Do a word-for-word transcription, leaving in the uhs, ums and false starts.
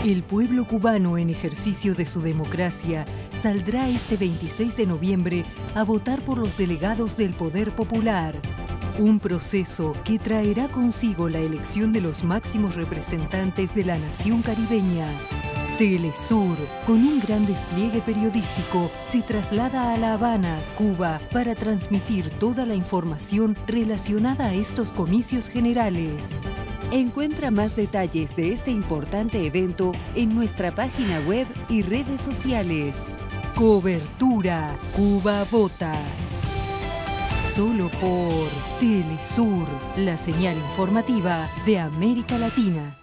El pueblo cubano, en ejercicio de su democracia, saldrá este veintiséis de noviembre a votar por los delegados del Poder Popular. Un proceso que traerá consigo la elección de los máximos representantes de la nación caribeña. Telesur, con un gran despliegue periodístico, se traslada a La Habana, Cuba, para transmitir toda la información relacionada a estos comicios generales. Encuentra más detalles de este importante evento en nuestra página web y redes sociales. Cobertura Cuba Vota. Solo por Telesur, la señal informativa de América Latina.